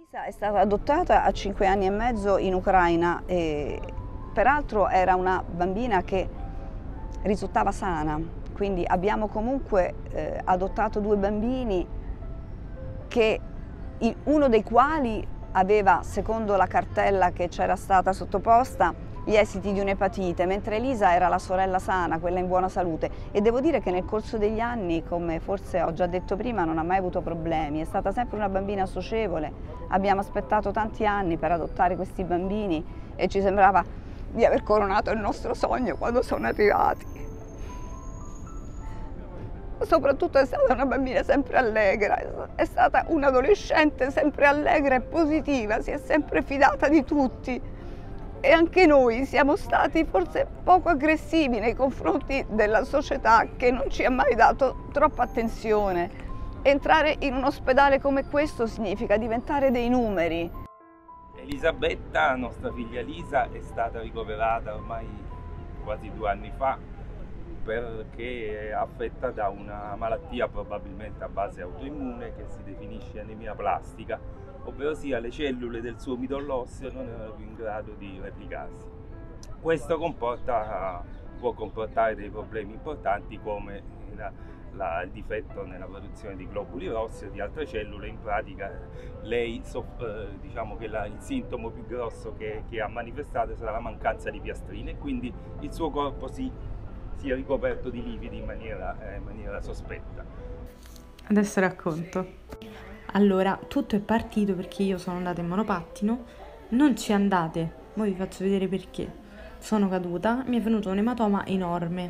Elisa è stata adottata a 5 anni e mezzo in Ucraina e peraltro era una bambina che risultava sana, quindi abbiamo comunque adottato due bambini uno dei quali aveva, secondo la cartella che c'era stata sottoposta, gli esiti di un'epatite, mentre Elisa era la sorella sana, quella in buona salute. E devo dire che nel corso degli anni, come forse ho già detto prima, non ha mai avuto problemi, è stata sempre una bambina socievole. Abbiamo aspettato tanti anni per adottare questi bambini e ci sembrava di aver coronato il nostro sogno quando sono arrivati. Soprattutto è stata una bambina sempre allegra, è stata un'adolescente sempre allegra e positiva, si è sempre fidata di tutti. E anche noi siamo stati forse poco aggressivi nei confronti della società che non ci ha mai dato troppa attenzione. Entrare in un ospedale come questo significa diventare dei numeri. Elisabetta, nostra figlia Lisa, è stata ricoverata ormai quasi 2 anni fa perché è affetta da una malattia probabilmente a base autoimmune che si definisce anemia plastica, ovvero sia le cellule del suo midollo osseo non erano più in grado di replicarsi. Questo può comportare dei problemi importanti come il difetto nella produzione di globuli rossi o di altre cellule. In pratica lei, diciamo che il sintomo più grosso che ha manifestato sarà la mancanza di piastrine e quindi il suo corpo si è ricoperto di lividi in maniera sospetta. Adesso racconto. Allora, tutto è partito perché io sono andata in monopattino, non ci andate, ora vi faccio vedere perché. Sono caduta, mi è venuto un ematoma enorme.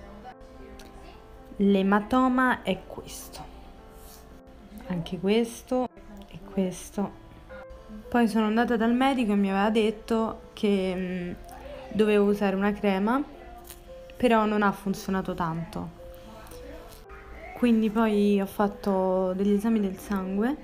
L'ematoma è questo, anche questo e questo. Poi sono andata dal medico e mi aveva detto che dovevo usare una crema, però non ha funzionato tanto. Quindi poi ho fatto degli esami del sangue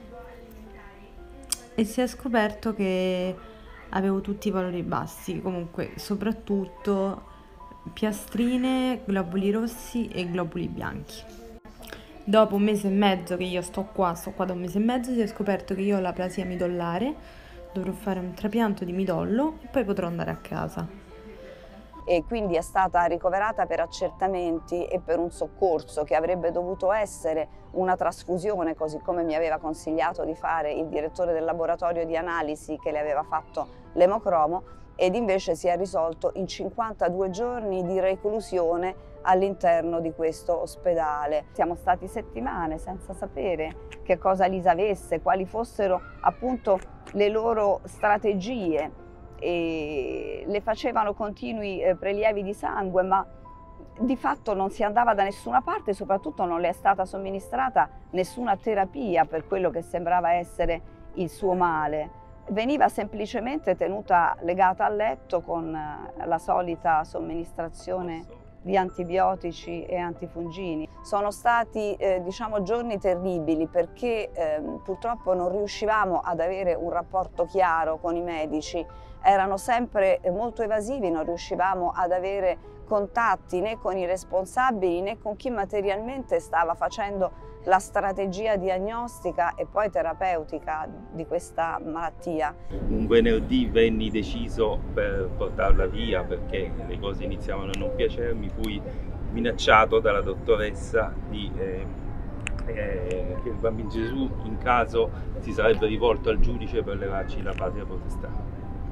e si è scoperto che avevo tutti i valori bassi, comunque soprattutto piastrine, globuli rossi e globuli bianchi. Dopo 1 mese e mezzo che io sto qua da 1 mese e mezzo, si è scoperto che io ho l'aplasia midollare, dovrò fare un trapianto di midollo e poi potrò andare a casa. E quindi è stata ricoverata per accertamenti e per un soccorso che avrebbe dovuto essere una trasfusione, così come mi aveva consigliato di fare il direttore del laboratorio di analisi che le aveva fatto l'emocromo, ed invece si è risolto in 52 giorni di reclusione all'interno di questo ospedale. Siamo stati settimane senza sapere che cosa Lisa avesse, quali fossero appunto le loro strategie. E le facevano continui prelievi di sangue, ma di fatto non si andava da nessuna parte, soprattutto non le è stata somministrata nessuna terapia per quello che sembrava essere il suo male. Veniva semplicemente tenuta legata al letto con la solita somministrazione di antibiotici e antifungini. Sono stati diciamo giorni terribili perché purtroppo non riuscivamo ad avere un rapporto chiaro con i medici, erano sempre molto evasivi, non riuscivamo ad avere contatti né con i responsabili né con chi materialmente stava facendo la strategia diagnostica e poi terapeutica di questa malattia. Un venerdì venni deciso per portarla via perché le cose iniziavano a non piacermi, fui minacciato dalla dottoressa che il bambino Gesù in caso si sarebbe rivolto al giudice per levarci la patria potestà.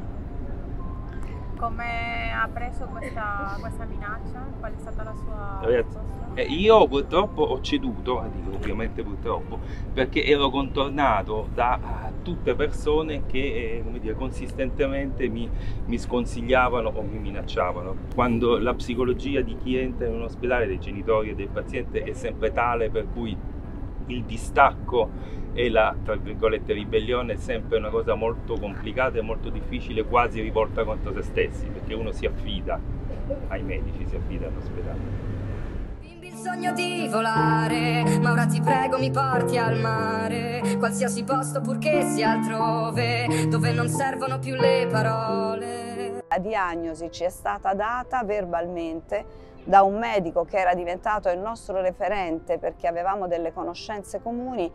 Come ha preso questa minaccia? Qual è stata la sua risposta? Io purtroppo ho ceduto, dico ovviamente purtroppo, perché ero contornato da tutte persone che come dire, consistentemente mi sconsigliavano o mi minacciavano. Quando la psicologia di chi entra in un ospedale, dei genitori e del paziente, è sempre tale per cui il distacco e la, tra virgolette, ribellione è sempre una cosa molto complicata e molto difficile, quasi rivolta contro se stessi, perché uno si affida ai medici, si affida all'ospedale. Il sogno di volare, ma ora ti prego mi porti al mare, qualsiasi posto purché sia altrove, dove non servono più le parole. La diagnosi ci è stata data verbalmente da un medico che era diventato il nostro referente perché avevamo delle conoscenze comuni.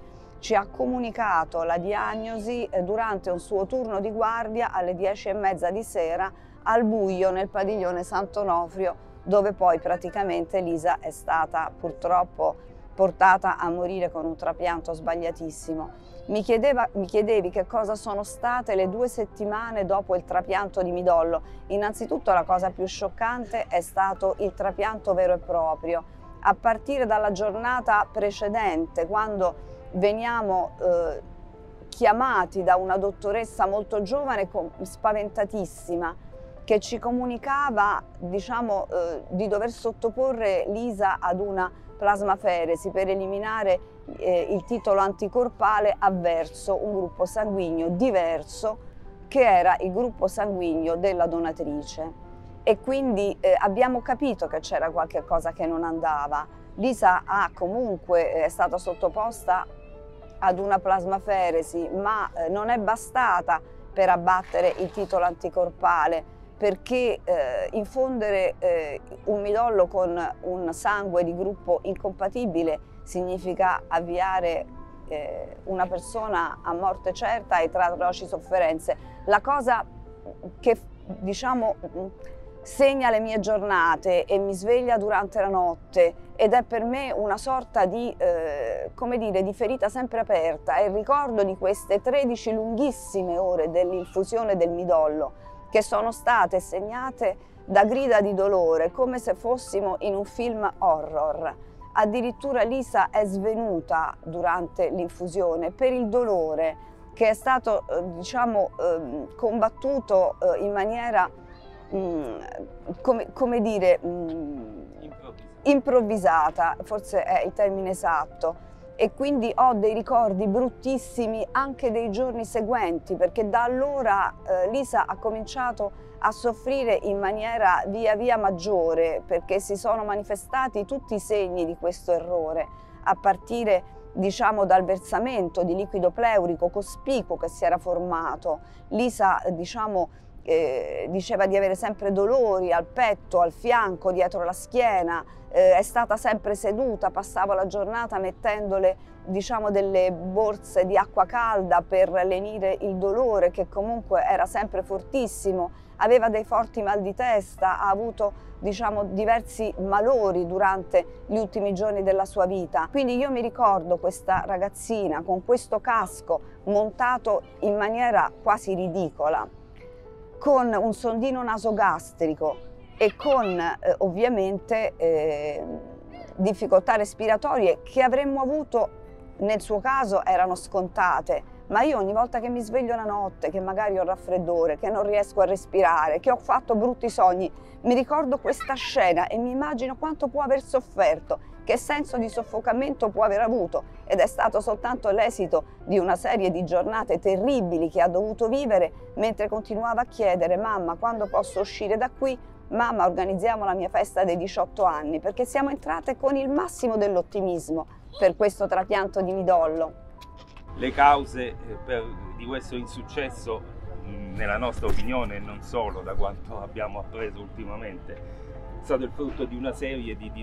ci ha comunicato la diagnosi durante un suo turno di guardia alle 10:30 di sera al buio nel padiglione Sant'Onofrio, dove poi praticamente Lisa è stata purtroppo portata a morire con un trapianto sbagliatissimo. Mi chiedevi che cosa sono state le 2 settimane dopo il trapianto di midollo. Innanzitutto la cosa più scioccante è stato il trapianto vero e proprio. A partire dalla giornata precedente, quando veniamo chiamati da una dottoressa molto giovane, spaventatissima, che ci comunicava, diciamo, di dover sottoporre Lisa ad una plasmaferesi per eliminare il titolo anticorpale avverso un gruppo sanguigno diverso, che era il gruppo sanguigno della donatrice. E quindi abbiamo capito che c'era qualche cosa che non andava. Lisa è stata sottoposta ad una plasmaferesi, ma non è bastata per abbattere il titolo anticorpale, perché infondere un midollo con un sangue di gruppo incompatibile significa avviare una persona a morte certa e tra atroci sofferenze. La cosa che, diciamo, segna le mie giornate e mi sveglia durante la notte ed è per me una sorta di, come dire, di ferita sempre aperta, è il ricordo di queste 13 lunghissime ore dell'infusione del midollo, che sono state segnate da grida di dolore, come se fossimo in un film horror. Addirittura Lisa è svenuta durante l'infusione per il dolore che è stato, diciamo, combattuto in maniera, come dire, improvvisata, forse è il termine esatto. E quindi ho dei ricordi bruttissimi anche dei giorni seguenti, perché da allora Lisa ha cominciato a soffrire in maniera via via maggiore, perché si sono manifestati tutti i segni di questo errore, a partire, diciamo, dal versamento di liquido pleurico cospicuo che si era formato. Lisa, diciamo, diceva di avere sempre dolori al petto, al fianco, dietro la schiena, è stata sempre seduta, passava la giornata mettendole, diciamo, delle borse di acqua calda per lenire il dolore, che comunque era sempre fortissimo, aveva dei forti mal di testa, ha avuto, diciamo, diversi malori durante gli ultimi giorni della sua vita. Quindi io mi ricordo questa ragazzina con questo casco montato in maniera quasi ridicola, con un sondino nasogastrico e con ovviamente difficoltà respiratorie che avremmo avuto, nel suo caso erano scontate, ma io ogni volta che mi sveglio la notte, che magari ho raffreddore, che non riesco a respirare, che ho fatto brutti sogni, mi ricordo questa scena e mi immagino quanto può aver sofferto, che senso di soffocamento può aver avuto, ed è stato soltanto l'esito di una serie di giornate terribili che ha dovuto vivere mentre continuava a chiedere: mamma, quando posso uscire da qui? Mamma, organizziamo la mia festa dei 18 anni, perché siamo entrate con il massimo dell'ottimismo per questo trapianto di midollo. Le cause di questo insuccesso, nella nostra opinione, e non solo, da quanto abbiamo appreso ultimamente, è stato il frutto di una serie di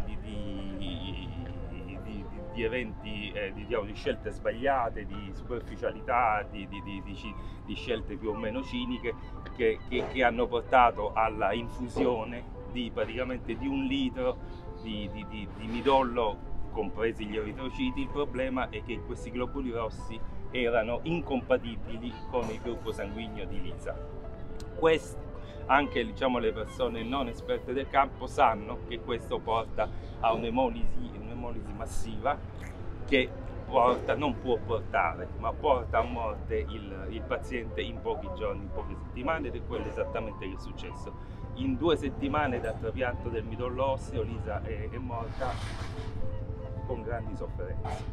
eventi, di scelte sbagliate, di superficialità, di scelte più o meno ciniche che hanno portato alla infusione praticamente di 1 litro di midollo, compresi gli eritrociti. Il problema è che questi globuli rossi erano incompatibili con il gruppo sanguigno di Lisa. Anche, diciamo, le persone non esperte del campo sanno che questo porta a un'emolisi massiva che non può portare, ma porta a morte il paziente in pochi giorni, in poche settimane, ed è quello esattamente che è successo. In 2 settimane dal trapianto del midollo osseo Lisa è morta con grandi sofferenze.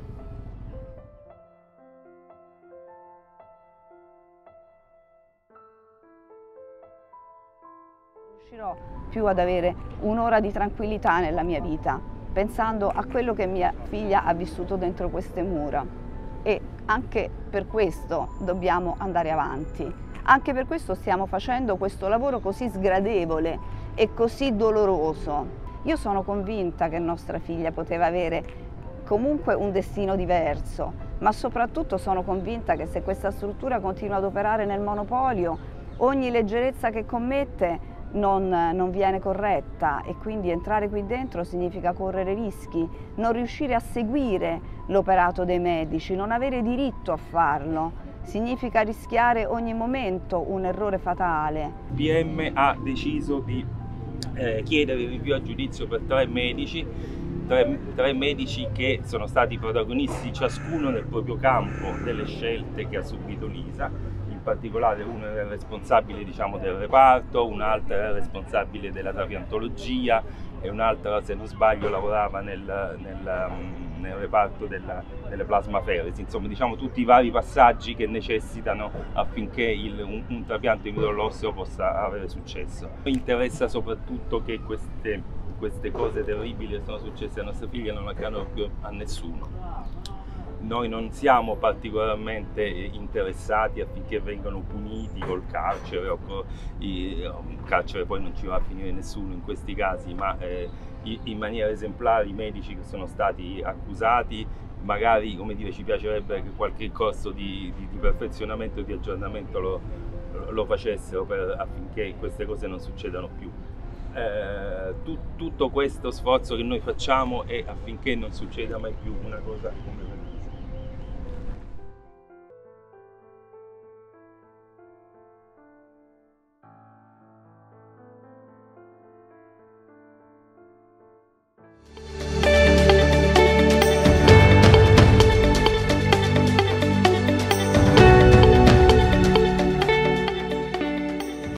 Non riuscirò più ad avere un'ora di tranquillità nella mia vita, pensando a quello che mia figlia ha vissuto dentro queste mura, e anche per questo dobbiamo andare avanti, anche per questo stiamo facendo questo lavoro così sgradevole e così doloroso. Io sono convinta che nostra figlia poteva avere comunque un destino diverso, ma soprattutto sono convinta che se questa struttura continua ad operare nel monopolio, ogni leggerezza che commette non viene corretta e quindi entrare qui dentro significa correre rischi, non riuscire a seguire l'operato dei medici, non avere diritto a farlo. Significa rischiare ogni momento un errore fatale. Il PM ha deciso di chiedere il rinvio a giudizio per tre medici che sono stati protagonisti ciascuno nel proprio campo delle scelte che ha subito Lisa. In particolare uno era il responsabile, diciamo, del reparto, un altro era il responsabile della trapiantologia e un altro, se non sbaglio, lavorava nel reparto delle plasmaferesi. Insomma, diciamo tutti i vari passaggi che necessitano affinché un trapianto in midollo osseo possa avere successo. Mi interessa soprattutto che queste cose terribili che sono successe a nostra figlia non accadano più a nessuno. Noi non siamo particolarmente interessati affinché vengano puniti col carcere, il carcere poi non ci va a finire nessuno in questi casi, ma in maniera esemplare i medici che sono stati accusati, magari, come dire, ci piacerebbe che qualche corso di perfezionamento e di aggiornamento lo facessero affinché queste cose non succedano più. Tutto questo sforzo che noi facciamo è affinché non succeda mai più una cosa come questa.